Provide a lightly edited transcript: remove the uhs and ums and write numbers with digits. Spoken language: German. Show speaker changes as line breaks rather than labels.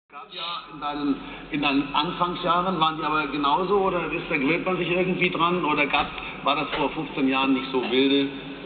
Gab ja in deinen Anfangsjahren, waren die aber genauso oder gewöhnt man sich irgendwie dran oder war das vor 15 Jahren nicht so wilde?